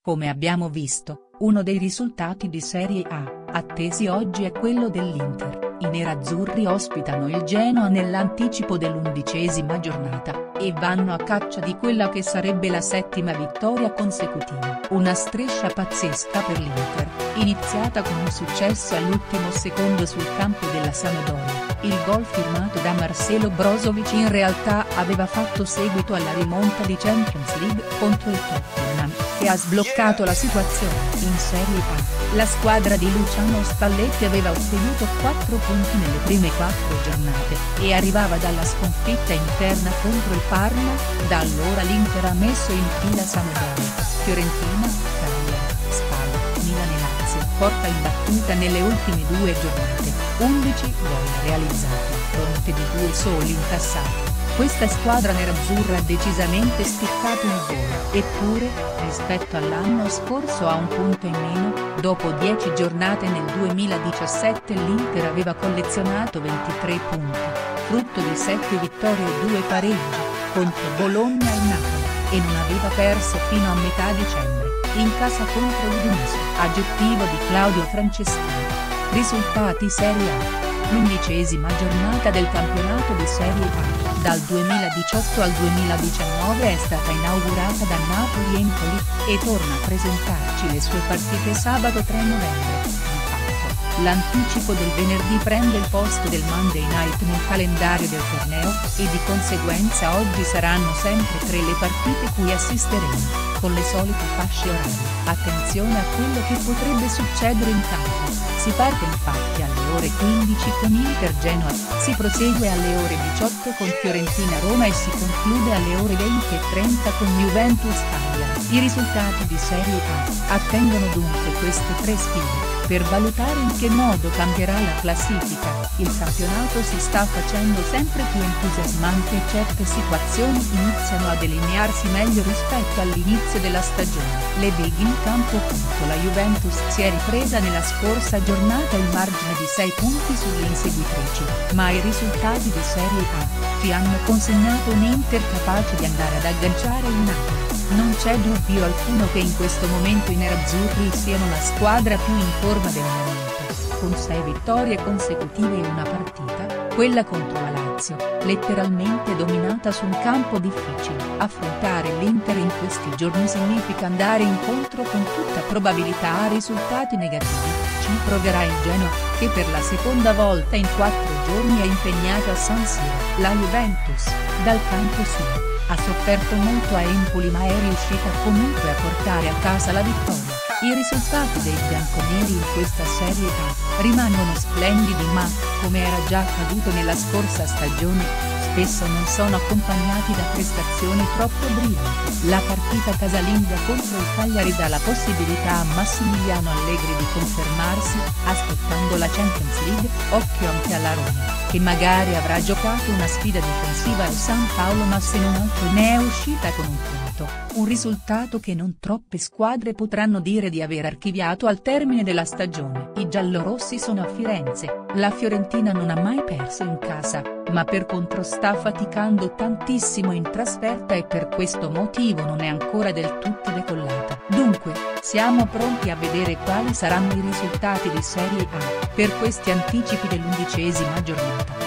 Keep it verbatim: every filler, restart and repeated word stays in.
Come abbiamo visto, uno dei risultati di Serie A, attesi oggi è quello dell'Inter. I nerazzurri ospitano il Genoa nell'anticipo dell'undicesima giornata, e vanno a caccia di quella che sarebbe la settima vittoria consecutiva. Una striscia pazzesca per l'Inter, iniziata con un successo all'ultimo secondo sul campo della Sampdoria. Il gol firmato da Marcelo Brozovic in realtà aveva fatto seguito alla rimonta di Champions League contro il Tottenham, che ha sbloccato la situazione. In Serie A, la squadra di Luciano Spalletti aveva ottenuto quattro punti nelle prime quattro giornate, e arrivava dalla sconfitta interna contro il Parma. Da allora l'Inter ha messo in fila Sampdoria, Fiorentina, Cagliari, Spal, Milan e Lazio. Porta imbattuta nelle ultime due giornate, undici gol realizzati a fronte di due soli incassati. Questa squadra nerazzurra ha decisamente spiccato il volo, eppure, rispetto all'anno scorso ha un punto in meno. Dopo dieci giornate nel duemiladiciassette l'Inter aveva collezionato ventitré punti, frutto di sette vittorie e due pareggi, contro Bologna e Napoli, e non aveva perso fino a metà dicembre, in casa contro l'Udinese. Aggettivo di Claudio Franceschini. Risultati Serie A. L'undicesima giornata del campionato di Serie A, dal duemiladiciotto al duemiladiciannove, è stata inaugurata da Napoli-Empoli, e torna a presentarci le sue partite sabato tre novembre. Di fatto, l'anticipo del venerdì prende il posto del Monday Night nel calendario del torneo, e di conseguenza oggi saranno sempre tre le partite cui assisteremo, con le solite fasce orarie. Attenzione a quello che potrebbe succedere in campo. Si parte infatti alle ore quindici con Inter-Genoa, si prosegue alle ore diciotto con Fiorentina-Roma e si conclude alle ore venti e trenta con Juventus-Cagliari. I risultati di Serie A attendono dunque queste tre sfide, per valutare in che modo cambierà la classifica. Il campionato si sta facendo sempre più entusiasmante e certe situazioni iniziano a delinearsi meglio rispetto all'inizio della stagione. Le big in campo. La Juventus si è ripresa nella scorsa giornata il margine di sei punti sulle inseguitrici, ma i risultati di Serie A ci hanno consegnato un Inter capace di andare ad agganciare il Napoli. Non c'è dubbio alcuno che in questo momento i nerazzurri siano la squadra più in forma del momento, con sei vittorie consecutive in una partita, quella contro la Lazio, letteralmente dominata su un campo difficile. Affrontare l'Inter in questi giorni significa andare incontro con tutta probabilità a risultati negativi. Ci proverà il Genoa, che per la seconda volta in quattro giorni è impegnato a San Siro. La Juventus, dal campo suo, ha sofferto molto a Empoli ma è riuscita comunque a portare a casa la vittoria. I risultati dei bianconeri in questa Serie A rimangono splendidi ma, come era già accaduto nella scorsa stagione, spesso non sono accompagnati da prestazioni troppo brillanti. La partita casalinga contro il Cagliari dà la possibilità a Massimiliano Allegri di confermarsi, aspettando la Champions League. Occhio anche alla Roma, che magari avrà giocato una sfida difensiva al San Paolo ma se non altro ne è uscita con un punto, un risultato che non troppe squadre potranno dire di aver archiviato al termine della stagione. I giallorossi sono a Firenze, la Fiorentina non ha mai perso in casa, ma per contro sta faticando tantissimo in trasferta e per questo motivo non è ancora del tutto decollata. Dunque, siamo pronti a vedere quali saranno i risultati di Serie A, per questi anticipi dell'undicesima giornata.